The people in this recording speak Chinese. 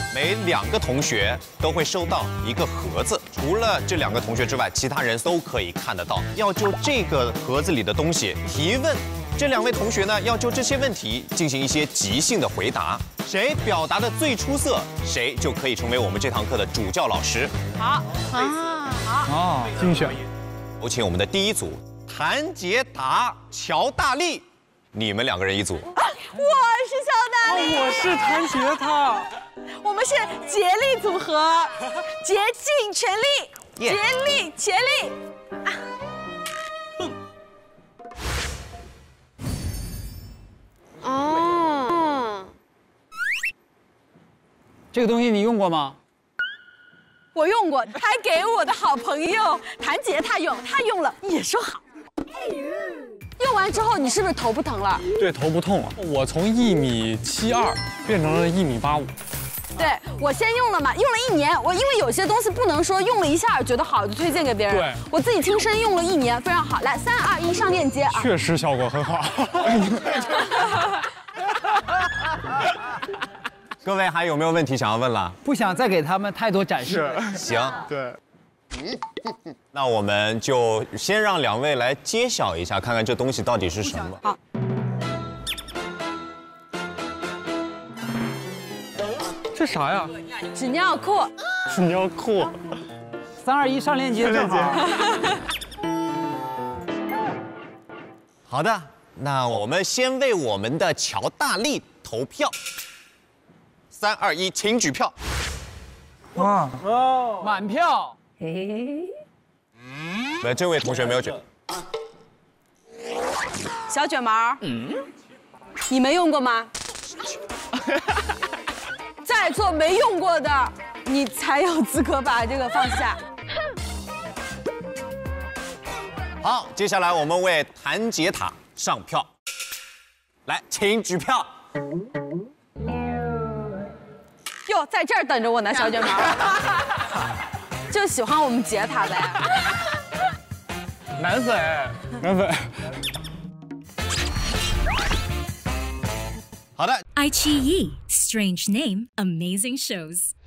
每2个同学都会收到一个盒子，除了这2个同学之外，其他人都可以看得到。要就这个盒子里的东西提问，这2位同学呢要就这些问题进行一些即兴的回答。谁表达的最出色，谁就可以成为我们这堂课的主教老师。 好啊，竞选。 有请我们的第一组，谭杰达、乔大力，你们2个人一组。 我是小大力， 我是谭杰他。 我们是竭力组合，竭尽全力，竭力竭力。 哦， 这个东西你用过吗？ 我用过，还给我的好朋友谭杰他用，他用了也说好。用完之后，你是不是头不疼了？ 对，头不痛啊。我从1.72米变成了1.85米。 对，我先用了嘛，用了1年。我因为有些东西不能说用了一下觉得好就推荐给别人。 对， 我自己亲身用了1年，非常好。来，3、2、1，上链接啊！ 确实效果很好。 各位还有没有问题想要问了？ 不想再给他们太多展示。 行， 对。 那我们就先让2位来揭晓一下，看看这东西到底是什么。 好。 这啥呀？ 纸尿裤。 纸尿裤。 3、2、1，上链接正好。 好的，那我们先为我们的乔大力投票。3、2、1，请举票。 哇哦，满票。 这位同学没有举。 小卷毛，你没用过吗？在座没用过的，你才有资格把这个放下。 好，接下来我们为谭杰塔上票。来，请举票。 哟，在这儿等着我呢，小卷毛。就喜欢我们杰塔呗。 男粉，男粉。 好的。 iQIYI Strange Name Amazing Shows。